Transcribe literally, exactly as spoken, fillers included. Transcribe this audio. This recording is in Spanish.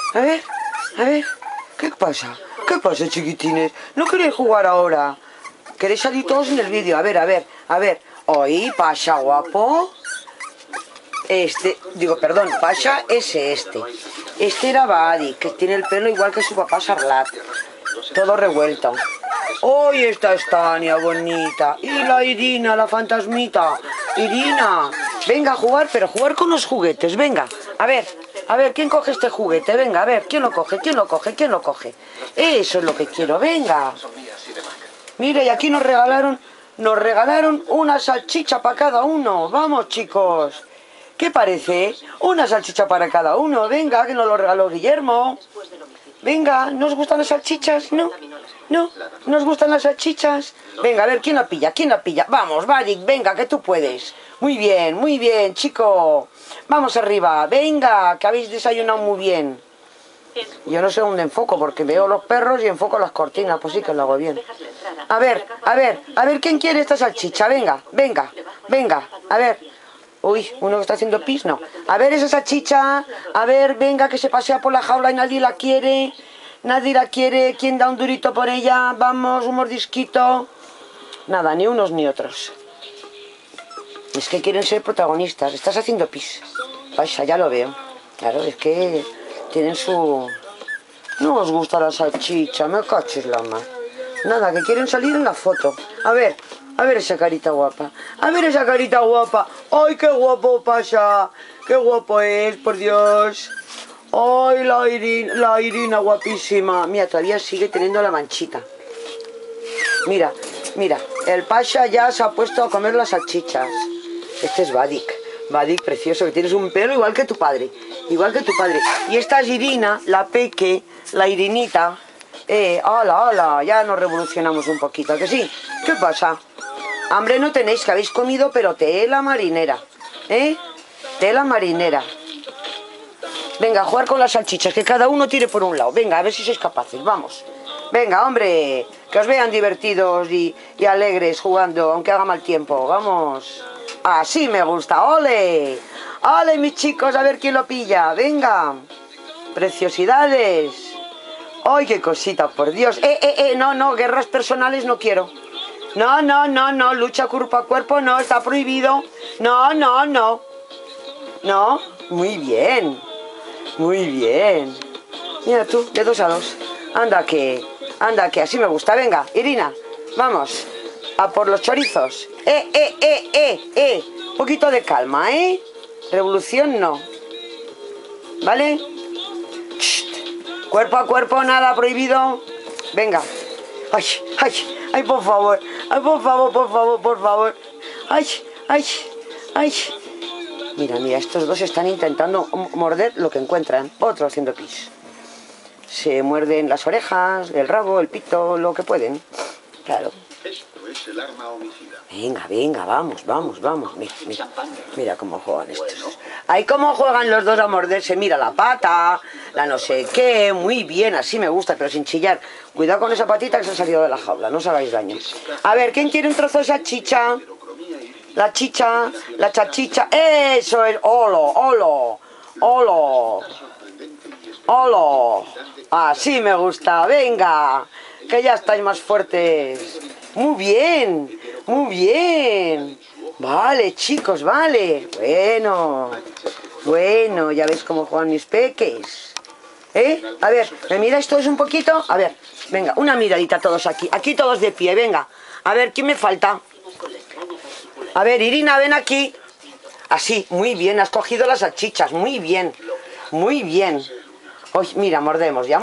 A ver, a ver. ¿Qué pasa? ¿Qué pasa, chiquitines? ¿No queréis jugar ahora? ¿Queréis salir todos en el vídeo? A ver, a ver, a ver. Hoy, Pasha, guapo. Este, digo, perdón, Pasha es este. Este era Badi, que tiene el pelo igual que su papá Sarlat. Todo revuelto. Hoy esta es Tania, bonita. Y la Irina, la fantasmita. Irina, venga a jugar, pero jugar con los juguetes, venga. A ver, a ver, ¿quién coge este juguete? Venga, a ver, ¿quién lo coge? ¿Quién lo coge? ¿Quién lo coge? Eso es lo que quiero, venga. Mire, y aquí nos regalaron, nos regalaron una salchicha para cada uno. Vamos, chicos. ¿Qué parece? Una salchicha para cada uno. Venga, que nos lo regaló Guillermo. Venga, ¿no os gustan las salchichas? ¿No? ¿No? ¿No os gustan las salchichas? Venga, a ver, ¿quién la pilla? ¿Quién la pilla? Vamos, Vadik, venga, que tú puedes. Muy bien, muy bien, chico. Vamos arriba, venga, que habéis desayunado muy bien. Yo no sé dónde enfoco, porque veo los perros y enfoco las cortinas, pues sí que lo hago bien. A ver, a ver, a ver, ¿quién quiere esta salchicha? Venga, venga, venga, a ver. Uy, uno que está haciendo pis, no. A ver esa salchicha, a ver, venga, que se pasea por la jaula y nadie la quiere. Nadie la quiere, ¿quién da un durito por ella? Vamos, un mordisquito. Nada, ni unos ni otros. Es que quieren ser protagonistas. Estás haciendo pis. Vaya, ya lo veo. Claro, es que tienen su... No os gusta la salchicha, me caches la mar. Nada, que quieren salir en la foto. A ver, a ver esa carita guapa. A ver esa carita guapa. ¡Ay, qué guapo pasa! ¡Qué guapo es, por Dios! ¡Ay, la Irina, la Irina guapísima! Mira, todavía sigue teniendo la manchita. Mira, mira, el Pasha ya se ha puesto a comer las salchichas. Este es Vadik. Vadik, precioso, que tienes un pelo igual que tu padre. Igual que tu padre. Y esta es Irina, la peque, la Irinita. Eh, hola, hola, ya nos revolucionamos un poquito, ¿a que sí? ¿Qué pasa? Hambre no tenéis, que habéis comido, pero tela marinera. ¿Eh? Tela marinera. Venga, a jugar con las salchichas, que cada uno tire por un lado. Venga, a ver si sois capaces, vamos. Venga, hombre, que os vean divertidos y, y alegres jugando, aunque haga mal tiempo. Vamos. Así me gusta, ¡ole! ¡Ole, mis chicos! A ver quién lo pilla. Venga. Preciosidades. ¡Ay, qué cosita, por Dios! ¡Eh, eh, eh! No, no, guerras personales no quiero. No, no, no, no, lucha cuerpo a cuerpo no, está prohibido. No, no, no. No, muy bien. Muy bien. Mira tú, de dos a dos. Anda que, anda que, así me gusta. Venga, Irina, vamos. A por los chorizos. Eh, eh, eh, eh, eh. Un poquito de calma, ¿eh? Revolución no. ¿Vale? Shht. Cuerpo a cuerpo, nada prohibido. Venga. Ay, ay, ay, por favor. Ay, por favor, por favor, por favor. Ay, ay, ay. Mira, mira, estos dos están intentando morder lo que encuentran. Otro haciendo pis. Se muerden las orejas, el rabo, el pito, lo que pueden. Claro. Esto es el arma homicida. Venga, venga, vamos, vamos, vamos. Mira, mira, mira cómo juegan estos. Ahí cómo juegan los dos a morderse. Mira la pata, la no sé qué. Muy bien, así me gusta, pero sin chillar. Cuidado con esa patita que se ha salido de la jaula, no os hagáis daño. A ver, ¿quién quiere un trozo de esa chicha? La chicha, la chachicha, eso es, olo, olo, olo, olo, así me gusta, venga, que ya estáis más fuertes, muy bien, muy bien, vale chicos, vale, bueno, bueno, ya veis cómo juegan mis peques, ¿eh? A ver, ¿me miráis todos un poquito? A ver, venga, una miradita todos aquí, aquí todos de pie, venga, a ver, ¿quién me falta? A ver, Irina, ven aquí. Así, muy bien, has cogido las salchichas, muy bien, muy bien. Uy, mira, mordemos, ya.